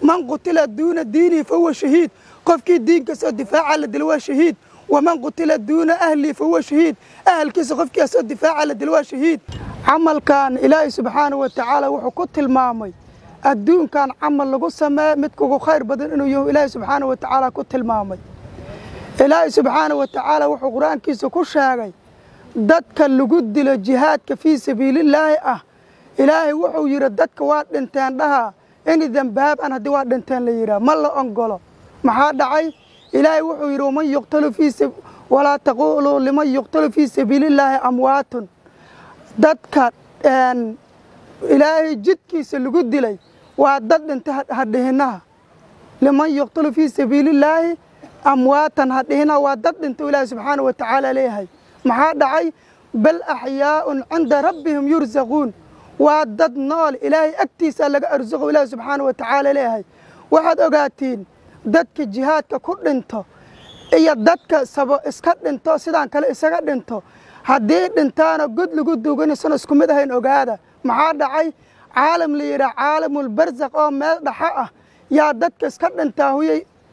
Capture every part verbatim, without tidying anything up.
من قتل دون ديني فهو شهيد قفك الدين كسو دفاع على دلوا شهيد ومن قتل دون أهلي فهو شهيد أهل كسو قفك كسو دفاع على دلوا شهيد عمل كان إلهي سبحانه وتعالى وحكوت المامي الدون كان عمل لغو سماء متكو خير بدن إنه يو إلهي سبحانه وتعالى كوت المامي إلهي سبحانه وتعالى وحو قرآن كيسو كشاقي دادك اللقود دي للجهاد في سبيل الله أه إلهي وحو يرى دادك واد انتان لها إني ذنباب أنا دي واد انتان ليرا ما الله أنقله محاد عي إلهي وحو يرى من يقتل في سب ولا تقولوا لمن يقتل في سبيل الله أموات دادك ان إلهي جد كيس اللقود دي لي واداد انت هدهنها لمن يقتل في سبيل الله أمواتا هدهنا واداد انت إلهي سبحانه وتعالى ليهي محاد عي بل أحياء عند ربهم يرزقون وادد نال إلهي أكتيس لك أرزقه إلهي سبحانه وتعالى ليهي واحد أقاتين دادك الجهاد ككل انتو إيا دادك سبا اسكت انتو سيدان كلا اسكت انتو هديد انتانا قد لقد دوغاني سنة اسكمده هين أقادا محاد عي عالم ليرا عالم البرزق أو مال دحاء يا دادك اسكت انتا هوي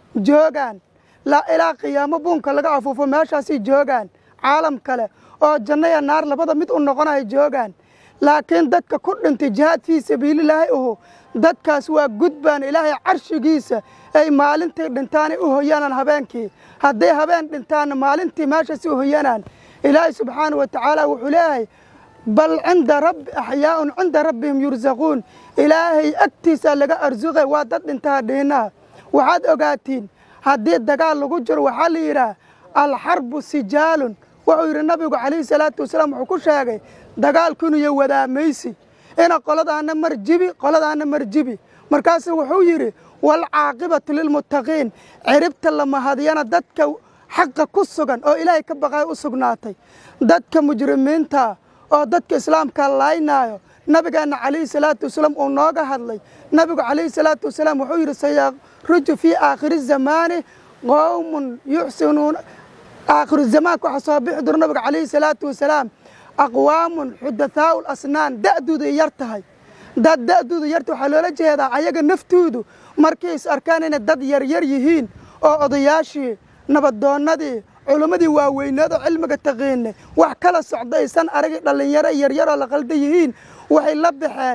جوغان لا إلا قيامة بونك لك عفوفو ماشاسي جوغان عالم كلا أو جنة النار لبدا ميت أنقنا جوغان لكن دادك كل انتجاهات في سبيل الله أهو دادك سوى قدبان إلهي عرش جيسة أي مالنتي دنتاني أهو يانان هبانكي هدي هبان دنتان مالنتي ماشا سوه يانان إلهي سبحانه وتعالى وحلاهي بل عند رب أحياء عند ربهم يرزقون إلهي أكتسى لغا أرزقه وادد انتها دينا وحاد أقاتين هدي الدقال لغجر وحاليرا الحرب سجال وعير النبي عليه الصلاة والسلام وحكوش هاقي دقال كونو يودا ميسي إنا قلد أنا مرجبي قلد أنا مرجبي مركاسي وحويري والعاقبة للمتقين عربت لما هذيانا دادك حق كسوغان أو إلهي كبغاي أسوغناتي دادك مجرمين تا أو دادك إسلام كاللاينايو نبي عليه الصلاة والسلام ونوغا هدلي نبي عليه الصلاة والسلام وحويري سيخرج في آخر الزمان قوم يحسنون آخر الزمان كحصابي حضر نبي عليه الصلاة والسلام أقوام حدثاء الأسنان دأدود يرتهي داد دأدود يرتو حلولة جهدا عياق نفتودو مركيس أركانين الداد يرير يهين أو أضياشي نبدون ندي علمدي واوين هذا علمك التغيين وحكلا السعوديسان أرقي للي يري يرير لقلدي يهين وحي لبحان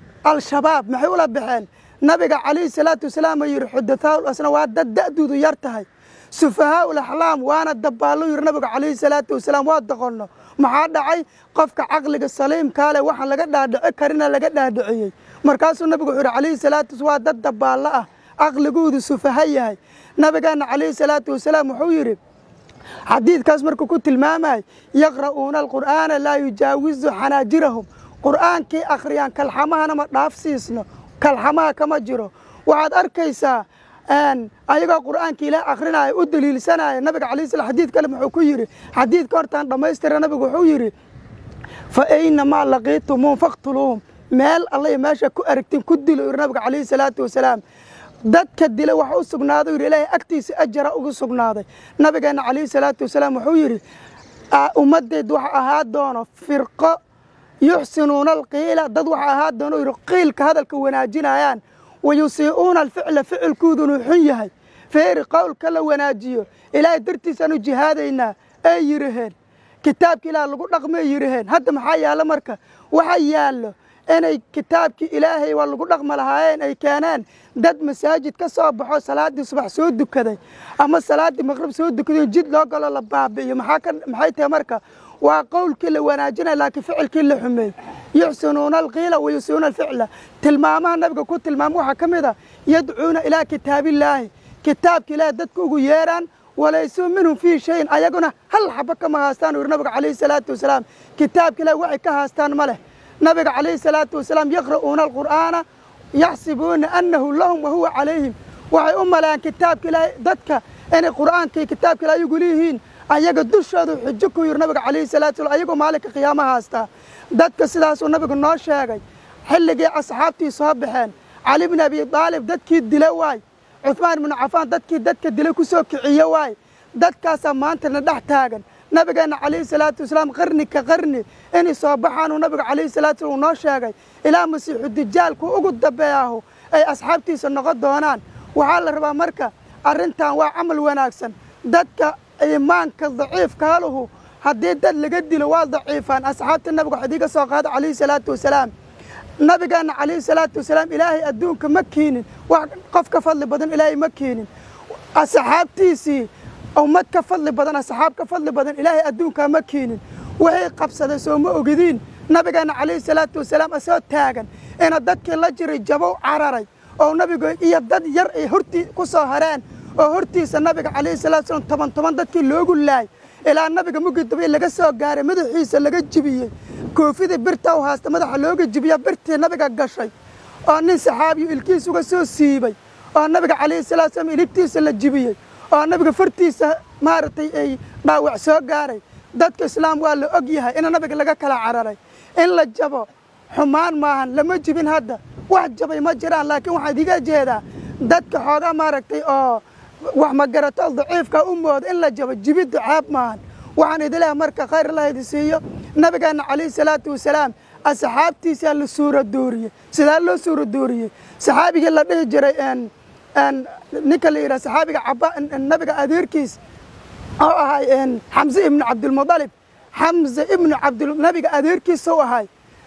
الشباب محيو لبحان نبي عليه الصلاة والسلام يري حدثاء الأسنان وداد دأدود يرتهي سفهاء الأحلام وانا الدبالو يري نبي عليه الصلاة والسلام وادقونه maxaa dhacay qofka aqliga saliim kaale waxa laga dhaadhici karina laga dhaadhiciyay markaasuu nabigu wuxuu calayhi salaatu waa dad dabaala ah aqligoodu sufaha yahay nabigeena calayhi salaatu wasalaam wuxuu yiri xadiidkaas markuu ku tilmaamay yaqra'uuna alqur'aana laa yujaawizu xanaajirahum qur'aankii akhriyaan kalxamahana ma dhaafsiisno kalxamaha kama jiro waxaad arkaysaa أن أيها القرآن كلا آخرنا أدليل سنة النبي عليه الصلاة حديث كلام حكيري حديث كارتان لما يستر النبي حكيري فأينما لقيتموهم فاقتلوهم مال الله ماشى كأركتين كدلوا النبي عليه الصلاة والسلام دك كدلوا وحوس سجناده يريله أكتيس أجر أوجس سجناده النبي عليه الصلاة والسلام حكيري أمدد وحهاد دونه فرقة يحسنون القيلة ضد وحهاد دونه يرقيل كهذا الكوناجين عيان ويسيئون الفعل فعل كودن وحيه فير قول كلا وناجيو إلهي درتي سنو جهادينا أي يرهن كتاب كلا لقول رقم يرهن هذا محيا على مركة وحيا له أنا كتاب إلهي ولا لقول رقم لهاين أي كانان دد مساجد كصاب بحو صلاة دي صبح سود كذا أما صلاة دي مغرب سود كذا جد لا قال الله بابي محاك محيتها مركة وقول كلا وناجينا لكن فعل كلا حمي يحسنون القيل ويسيئون الفعل تلماما نبقى كو تلمامو حكمدا يدعون إلى كتاب الله كتاب كلا ددكو ييران وليسوا منهم في شيء أيقنا هل حبك ما هاستان ونبقى عليه الصلاة والسلام كتاب كلا وعي كهاستان مله نبقى عليه الصلاة والسلام يقرؤون القرآن يحسبون أنه لهم وهو عليهم وعي أم لان كتاب كلا ددك أن القرآن كي كتاب كلا يقوليهين أيقا دشادو حجكو يرنبقى عليه الصلاة والسلام أيقا مالك قيامة هاستا ددك سلاس ونبقى النار شاقي حلقي أصحابتي صابحين علي بن أبي طالب ددكي الدلواي عثمان بن عفان ددكي ددك الدلوكو سوكي عيواي ددكا سمانتنا دحتاقن نبقى عليه الصلاة والسلام قرني كقرني إني صابحان ونبقى عليه الصلاة والسلام ونار شاقي إلى مسيح الدجال كو أقود دبياهو ay asxaabtiisa noqon doonaan waxaa la rabaa marka arrintan waa camal wanaagsan dadka iimaanka daciifka haluhu haddii dad laga dilo waa daciifaan asxaabta nabiga waxaa idiga soo qaada calayhi salaatu wasalaam nabigaana calayhi salaatu wasalaam ilaahay adduunka ma keenin wax qof ka fadli badan ilaahay ma keenin asxaabtiisii ummad ka fadli badan asxaab ka fadli badan ilaahay adduunka ma keenin waxay qabsaday soo ma ogidiin nabigaana calayhi salaatu wasalaam asoo taagan ina dadkii la jiray jabow cararay oo nabiga iyo dad yar ay hortii ku soo hareen oo hortiisa nabiga calayhi salaatu wasalaam toban toban dadkii loogu laay ilaa nabiga mugidaba laga soo gaaray madaxiisa laga jibiyey koofida birta u haasta madaxa looga jibiya birtii nabiga gashay oo nin saxaabiyo ilkiis uga soo siibay oo nabiga calayhi salaatu wasalaam iligtiisa la jibiyey oo nabiga fartiisa maartay ay dhaawac soo gaaray dadka islaam waa la og yahay in nabiga laga kala cararay in la jabo xumaan maahan lama jibin hadda wax jabay ma jiraan laakiin waxaan idiga jeedaa dadka xoogaa maaragtay oo wax ma garato daciifka u moodo in la jabo jibiddu caab maahan waxaan idin leeyahay marka khayr Allah idin siiyo nabigeena calayhi salaatu wasalaam asxaabtiisa la suura dooriyay sida loo suura dooriyay saxaabiga la dhihi jiray een een ninka la yiraahdo saxaabiga cabba nabiga adeerkiis oo ahay een Hamza ibn Abdul Muttalib Hamza ibn Abdul nabiga adeerkiis oo ahay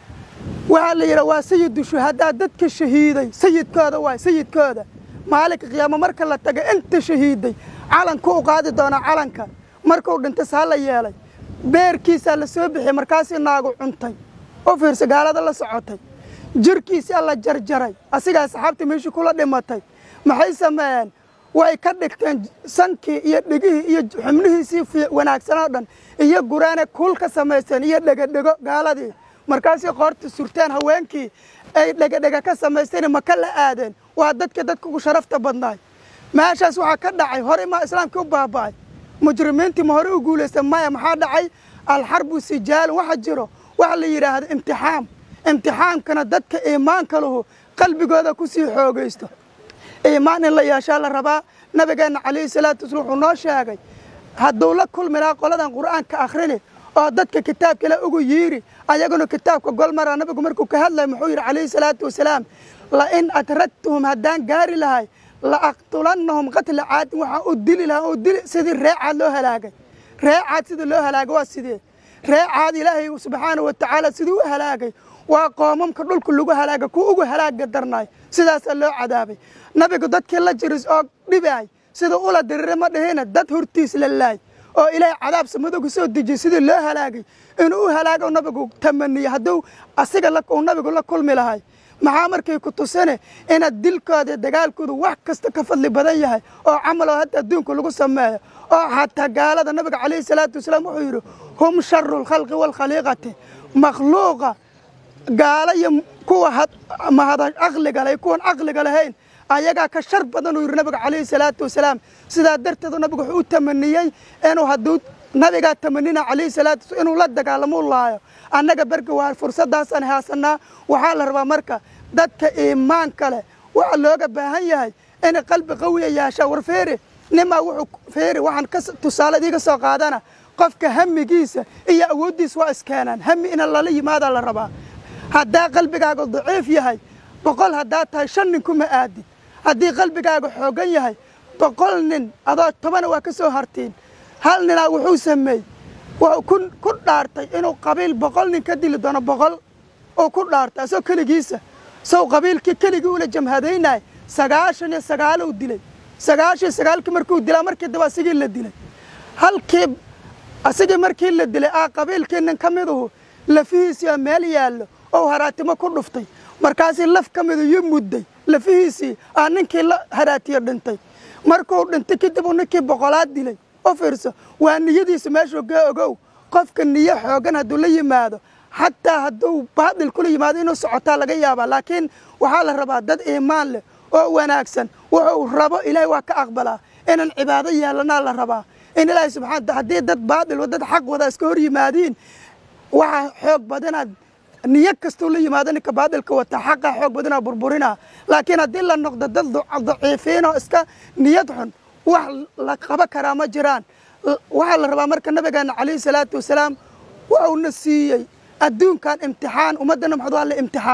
waxa la yiraahdo waa sayidu shuhada dadka shahiiday sayidkooda waa sayidkooda maalinka qiyaamo marka la tago inta shahiiday calanka u qaadi doona calanka markuu dhinta saa la yeelay beerkiisa la soo bixiyay markaas naagu cuntay oo fiirsa gaalada la socotay jirkiisa la jarjaray asiga asxaabta meeshii kula dhimatay maxay sameeyeen way ka dhigteen sankii iyo dhigihii iyo xubnihiisii wanaagsan oo dhan iyo guraane kul ka sameeyeen iyo dhagadhago gaaladii markaasii qoorta surteen haweenkii ay dhagadhaga ka sameeyeen ma kala aadeen waa dadka dadka ku sharafta badnaay meeshaas waxa ka dhacay hore ma islaamka u baabay mujrimiintii ma hore u guuleysay ma maxaa dhacay al harbu sijaal waxa jiro waxa la yiraahdo imtixaan imtixaankana dadka iimaanka lahu qalbigooda ku sii xoogeysto iimaan in la yeesho la rabaa nabigeena calayhi salaatu wasalaam wuxuu noo sheegay hadduu la kulminaa qoladan quraanka akhrini oo dadka kitaabka la ugu yiri ayaguna kitaabka golmara nabigu markuu ka hadlay muxuu yiri calayhi salaatu wasalaam la in atradtuhum haddaan gaari lahay la aqtulannahum qatl aad waxa u dili lahaa oo dil sidii reecaad loo halaagay reecaad sidii loo halaagay waa sidii reecaad ilaahay subhanahu wa ta'ala sidii u halaagay waa qoomamka dhulka lagu halaagay ku ugu halaaga darnay sidaas loo cadaabay nabigu dadkii la jiris oo dhibay sida ula dirirma ma dhaheena dad hortiis la laay oo ilaahay cadaab samada ku soo dejiyay sidii loo halaagay inuu halaago nabigu tamaniyo haduu asiga la ko nabigu la kulmi lahay maxaa markay ku tusane in dilkooda dagaalkooda wax kasta ka fadli badan yahay oo camal oo hadda adduunka lagu sameeyo oo hatta gaalada nabiga calayhi salaatu wasalaam wuxuu yiri hum sharrul khalqi wal khaliqati makhluuqa gaala iyo kuwa mahada aqliga leh kuwan aqliga lahayn ayaga ka shar badan uu yiri nabiga calayhi salaatu wasalaam sida darteed nabigu wuxuu tamaniyay inuu haduu nabiga tamanina calayhi salaatu inuu la dagaalamo laayo annaga barka waa fursadaas aan haasana waxa la rabaa marka dadka iimaan kale waxa looga baahan yahay in qalbi qawi yeesho war feere nima wuxuu feere waxaan ka tusaaladiga soo qaadana qofka hamigiisa iyo awoodiisa waa iskeenan hami in la yimaado la rabaa hadaa qalbigaaga daciif yahay boqol hadaa tahay shan nin kuma aadi hadii qalbigaaga xoogan yahay boqol nin adoo toban waa ka soo hartiin hal nin wuxuu sameeyay waa kun ku dhaartay inuu qabiil boqol nin ka dili doono boqol oo ku dhaartay soo kaligiisa soo qabiilkii kaligi ula jamhadeynay sagaashan iyo sagaal uu dilay sagaashan iyo sagaal markuu dilaa markii daba sigii la dilay halkii asigi markii la dilay aa qabiilkii nin kamiduhu lafihiisa meel yaalo oo haraatimo ku dhuftay markaas laf kamidu yu mudday lafihiisi aan ninkii la haraatiyo dhintay markuu dhintay kadib uu ninkii boqolaad dilay oo fiirso waa niyadiisa meesha ogow qofka niyo xoogan haduu la yimaado hatta haduu baadil kula yimaado inuu socota laga yaaba laakiin waxa la rabaa dad iimaan leh oo wanaagsan wuxuu rabo ilaahay waa ka aqbalaa inaan cibaado yeelana la rabaa in ilaahay subhanahu hadii dad baadil wadad xaq wada iska hor yimaadeen waxa xoog badanaad niyad kasto la yimaado ninka baadilka wata xaqa xoog badana burburina laakiin hadii la noqdo dad daciifeen oo iska niyad xun wax la qaba kara ma jiraan waxa la rabaa marka nabigeena calayhi salaatu wasalaam waa uu nasiiyay adduunkan imtixaan umadana maxaa la imtixaamay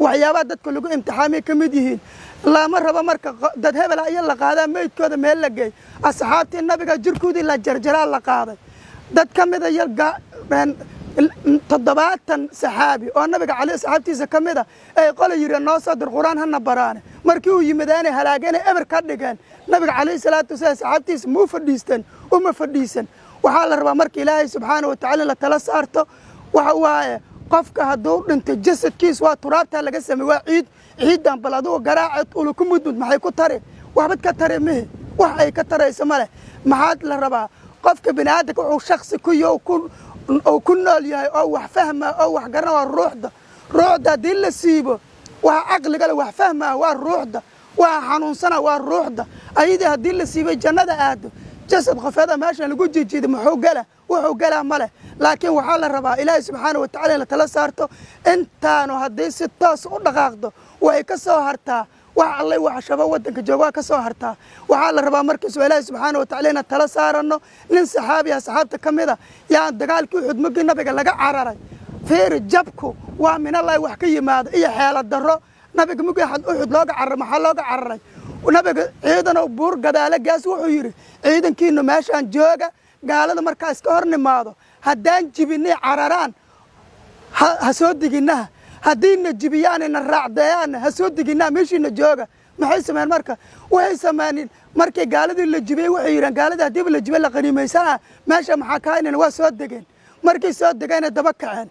waxyaabaha dadka lagu imtixaamay ka mid yihiin lama rabo marka dad hebel ay la qaadaan meydkooda meel la geey asxaabtii nabiga jirkoodii la jarjaraa la qaaday dad ka mid ah toddobaatan saxaabi oo nabiga cali asxaabtiisa ka mid ah ay qolo yireen noo soo dir quraan hana baraane markii uu yimidaan halaageen eber ka dhigeen nabiga cali salaatu wasalaam asxaabtiisa muu fadhiistan uma fadhiisan waxa la rabaa markii ilaahay subxaanahu wa ta'ala la tala saarto waxa waaye qofka hadduu dhinto jasadkiis waa turaabta laga sameeyay waa ciid ciidan baladu garaacad uu ku mudmud maxay ku tare waxbad ka tare mehe wax ay ka tarayso male maxaad la rabaa qofka bini'aadamka uu shakhsi ku yoo ku oo ku nool yahay oo wax fahma oo wax garana ruuxda ruuxda dil la siibo waxa aqliga la wax fahma waa ruuxda waa xanuunsana waa ruuxda ayada hadii la siibay jannada aado jasad qofada meesha lagu jijiido maxuu gala wuxuu gala male laakiin waxa la rabaa ilaahay subxaanahu wa ta'ala la tala saarto intaanu hadii si toos u dhaqaaqdo way ka soo hartaa wax alle wax shaba wadanka jooga ka soo hartaa waxa la rabaa markii ilaahay subxaanahu wa ta'ala tala saarano nin saxaabi ah saxaabta kamida yaa dagaalkii xudmagii nabiga laga cararay feer jabku waa min allah wax ka yimaado iyo xeelad daro nabiga mugii xad uxud looga carar maxaa looga cararay nabiga ciidan oo buur gadaale gaas wuxuu yiri ciidankiina meeshaan jooga gaalada markaa iska hor nimaado haddaan jibinay cararaan ha soo diginaha haddiina jibiyaan ina raacdayaan ha soo diginaa meeshiina jooga maxay sameeyeen marka waxay sameeyeen markii gaaladii la jibay waxay yiraan gaalada hadii la jibay la qaniimaysanaa meesha maxaa ka inay waa soo degeen markii soo degeen daba kaceen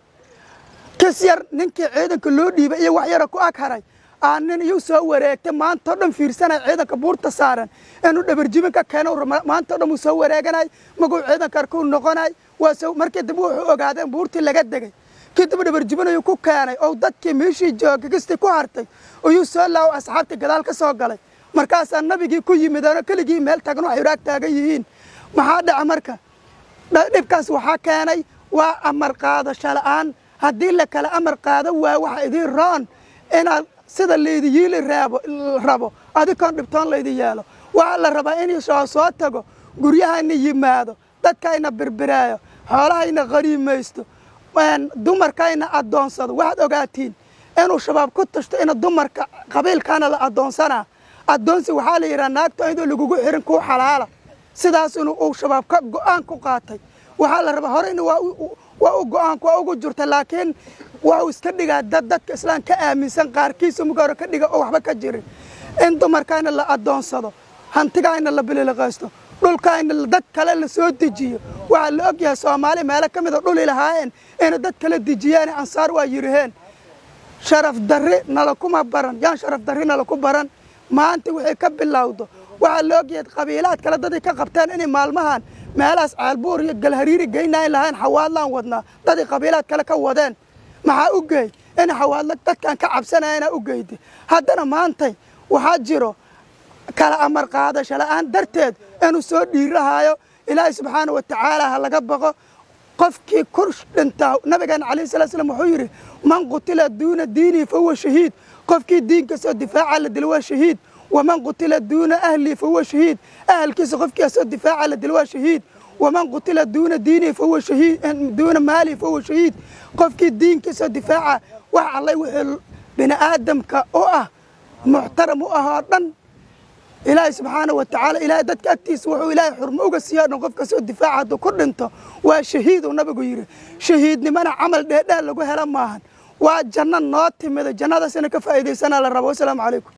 kasiyar ninkii ciidanka loo dhiibay iyo wax yar ku ag haray aanin iyo soo wareegtay maanta dhan fiirsanay ciidanka buurta saaran inuu dhabar jibin ka keeno maanta dhan soo wareeganay maguu ciidanka ku noqonay waa soo markii dib wuxuu ogaaday buurtii laga degay kadib dhabar jibin ayuu ku keenay oo dadkii meeshii joogay kasta ku hartay oo soo laaw asxaabta gadaal ka soo galay markaas nabigii ku yimidana kaligii meel taagan wax yiraag taagan yihiin maxaa dhaca marka dhibkaas waxa keenay waa amar qaadasho la'aan haddii la kala amar qaado waa waxa idin roon inaad sida leediyil raabo rabo adikoon dhibtoon leedi yeelo waxa la rabaa in soo soo tago guryahaana yimaado dadkayna birbiraayo xoolahayna qariimaysto waan dumarkayna adoonsado waxaad ogaatiin inuu shabaab ku tashto in dumarka qabiilkana la adoonsana adoonsi waxa la yiraahdaa naagto ayadoo lagu xirin ku xalaala sidaas inuu uu shabaab ka go'aan ku qaatay waxa la rabaa hore in waa waa go'aan ku ugu jirta laakiin waa iska dhigaa dad dadka islaamka aaminsan qaarkiisa mugaar ka dhiga oo waxba ka jirin in dumarkayna la adoonsado hantigayna la bililaqaysto dhulkayna dad kale la soo dejiyo waxa la ogyahay Soomaali meel ka mid ah dhul ilaaheen in dad kale dejiyaan ansaar waa yiraheen sharaf darri nala kuma baran yaan sharaf darri nala ku baran maanta wixii ka bilowdo waxa la ogyahay qabiilad kale dad ka qabtaan in maalmahan meelaas caalbuur iyo galhariiri geynay lahayn xawaadlaan wadnaa dad qabiilad kale ka wadeen maxaa u geey in xawaadla dadkan ka cabsanayna u geeyday haddana maanta waxa jiro kala amar qaadasho la'aan darteed inuu soo dhiirahayo ilaahay subxaanahu wa ta'ala laga baqo qofkii kursh dhinta nabigan cali sallallahu alayhi wasallam wuxuu yiri man qutila duuna diini fa huwa shahiid qofkii diinka soo difaaca la dil waa shahiid ومن قتل دون أهلي فهو شهيد أهل كيس قف كيس الدفاع على دلوا شهيد ومن قتل دون ديني فهو شهيد دون مالي فهو شهيد قف كي الدين كيس الدفاع وح الله وحل بني آدم كأوه محترم وأهارا إلهي سبحانه وتعالى إلهي دتك أكتيس وحو إلهي حرموك السيادة قف كيس الدفاع هذا كل انت وشهيد ونبي يري شهيد لمن عمل ده ده لقوه لماهن وجنة ناتي من الجنة سنة كفايدة سنة للرب والسلام عليكم